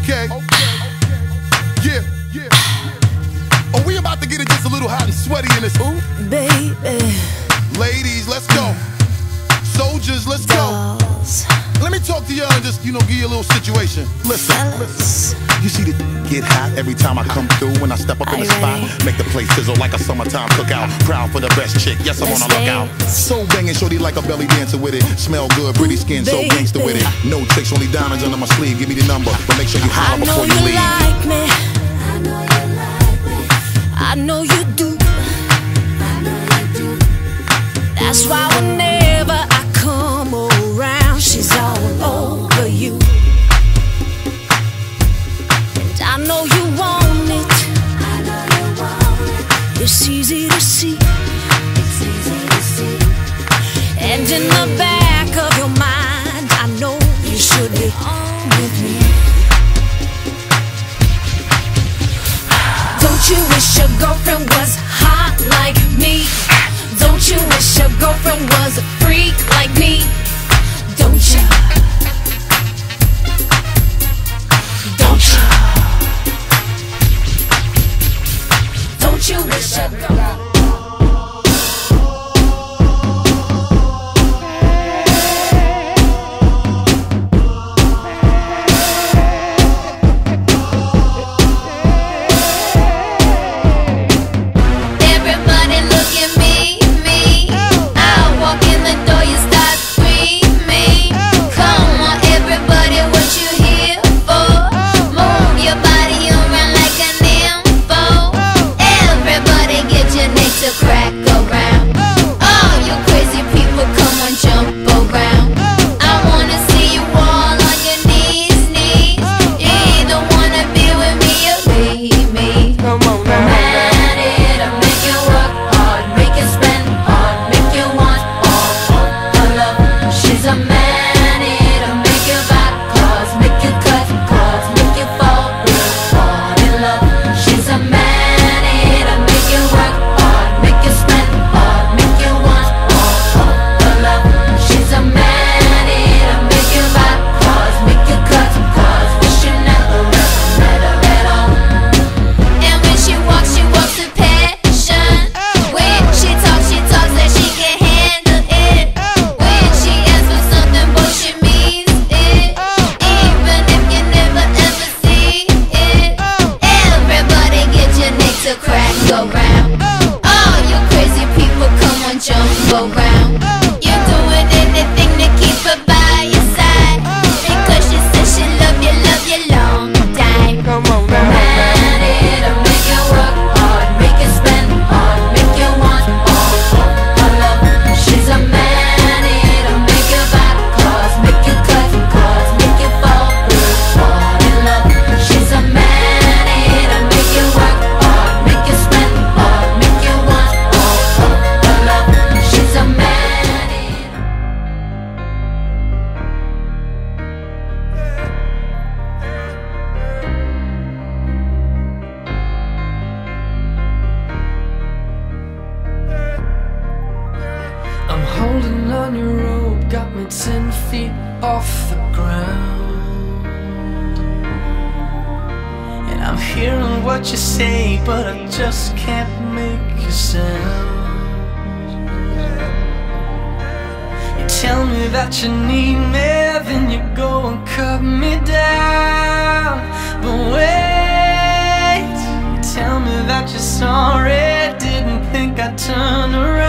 Okay. Yeah. Oh, we about to get it just a little hot and sweaty in this. Ooh, baby. Ladies, let's go. Soldiers, let's go. Let me talk to y'all and just, give you a little situation. Listen. You see the get hot every time I come through. When I step up in the spot, make the place sizzle like a summertime cookout. Proud for the best chick, yes, I'm on a lookout. So banging, shorty like a belly dancer with it. Smell good, pretty skin, so gangster with it. No tricks, only diamonds under my sleeve. Give me the number, but make sure you holler before you leave. Like me. I know you do. That's why whenever I come around, she's all over you. And I know you want it. It's easy to see. And in the back of your mind, I know you should be on with me. Don't you wish your girlfriend was hot like me? Don't you wish your girlfriend was a freak like me? Don't you? Don't you? Don't you wish your girlfriend? Holding on your rope got me 10 feet off the ground. And I'm hearing what you say, but I just can't make a sound. You tell me that you need me, then you go and cut me down. But wait, you tell me that you're sorry, didn't think I'd turn around.